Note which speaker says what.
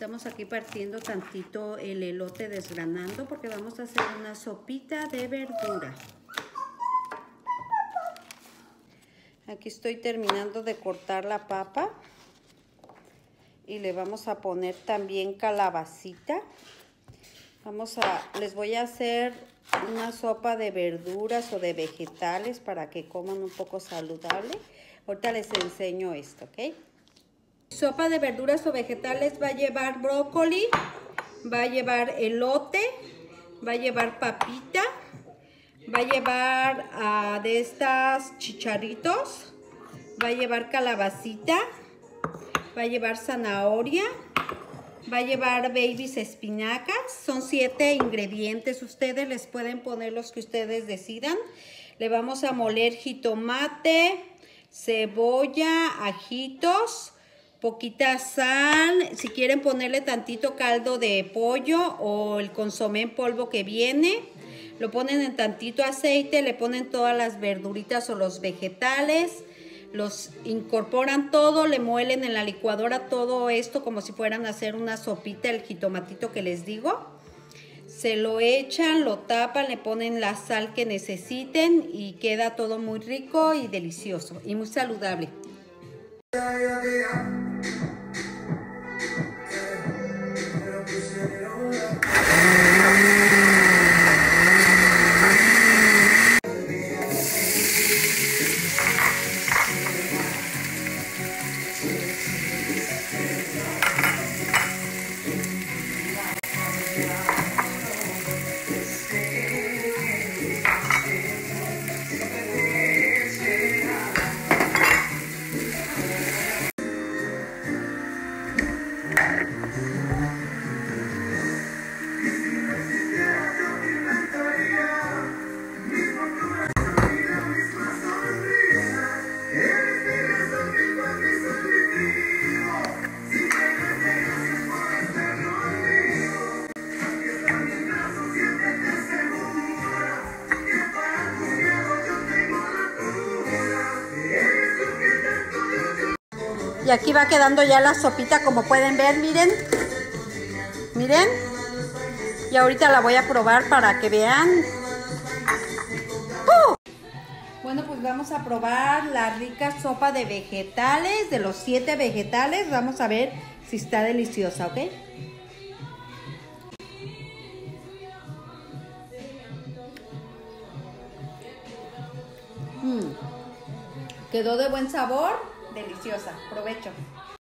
Speaker 1: Estamos aquí partiendo tantito el elote, desgranando, porque vamos a hacer una sopita de verdura. Aquí estoy terminando de cortar la papa. Y le vamos a poner también calabacita. Les voy a hacer una sopa de verduras o de vegetales para que coman un poco saludable. Ahorita les enseño esto, ¿ok? Sopa de verduras o vegetales va a llevar brócoli, va a llevar elote, va a llevar papita, va a llevar de estas chicharritos, va a llevar calabacita, va a llevar zanahoria, va a llevar babies espinacas. Son 7 ingredientes. Ustedes les pueden poner los que ustedes decidan. Le vamos a moler jitomate, cebolla, ajitos, poquita sal. Si quieren ponerle tantito caldo de pollo o el consomé en polvo que viene, lo ponen en tantito aceite, le ponen todas las verduritas o los vegetales. Los incorporan todo, le muelen en la licuadora todo esto como si fueran a hacer una sopita, el jitomatito que les digo. Se lo echan, lo tapan, le ponen la sal que necesiten y queda todo muy rico y delicioso y muy saludable. Y aquí va quedando ya la sopita, como pueden ver, miren. Miren. Y ahorita la voy a probar para que vean. Bueno, pues vamos a probar la rica sopa de vegetales, de los 7 vegetales. Vamos a ver si está deliciosa, ¿ok? Quedó de buen sabor, deliciosa. Provecho.